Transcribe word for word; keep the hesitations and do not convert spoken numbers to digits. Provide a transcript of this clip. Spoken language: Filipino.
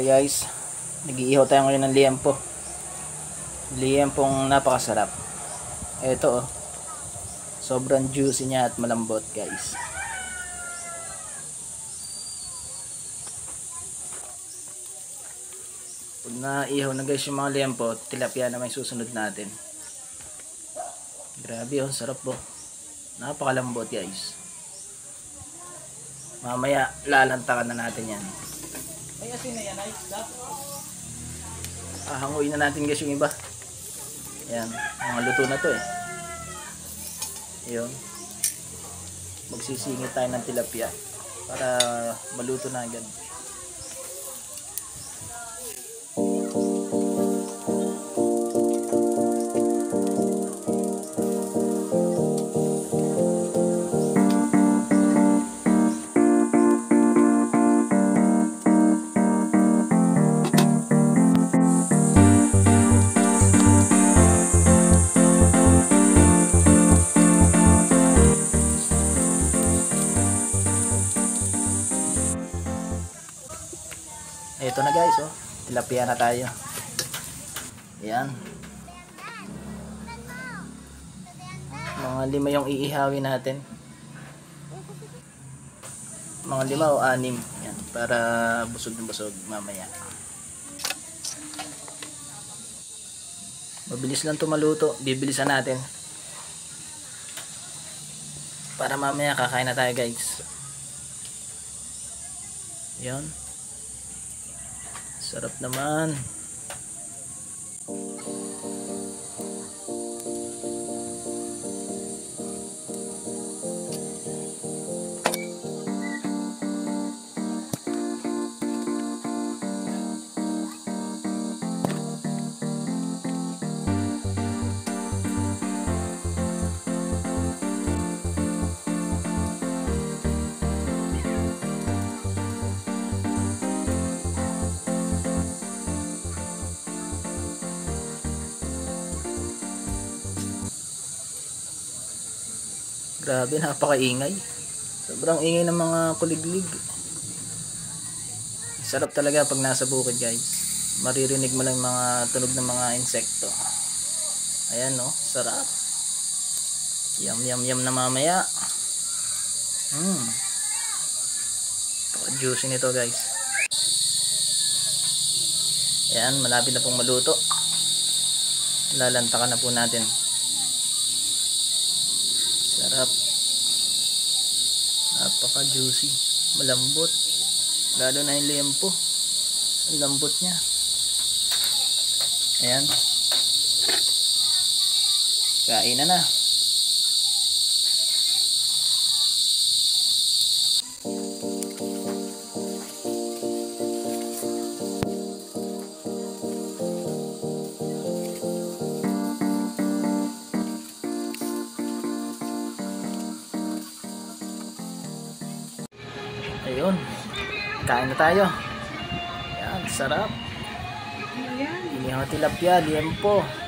Hi guys, nag-iihaw tayo ngayon ng liempo. Liempong napakasarap. Ito oh, sobrang juicy niya at malambot guys. Pag naihaw na guys yung mga liempo, tilapia na may susunod natin. Grabe oh, sarap po. Napakalambot guys. Mamaya lalantakan na natin yan. Ay, asin na yan, ay isda. Ah, hanguin na natin guys yung iba. Ayan, mga luto na to eh. Ayun. Magsisingit tayo ng tilapia para maluto na agad. Ito na guys, oh. Tilapia na tayo. Ayan. Mga lima yung iihawin natin. Mga lima o anim. Ayan, para busog na busog mamaya. Mabilis lang ito maluto. Bibilisan natin. Para mamaya kakain na tayo guys. Ayan. Sarap naman. Grabe, napakaingay. Sobrang ingay ng mga kuliglig. Sarap talaga pag nasa bukid guys. Maririnig mo lang mga tunog ng mga insekto. Ayan no, sarap. Yum yum yum na mamaya. Hmm. Juicy nito guys. Ayan, malapit na pong maluto. Lalantakan na po natin. Sarap. Napaka juicy. Malambot. Lalo na yung liempo. Ang lambot niya. Ayan. Kain na na. Ayun, kain na tayo. Yan, sarap. Inihaw tilapia, liempo.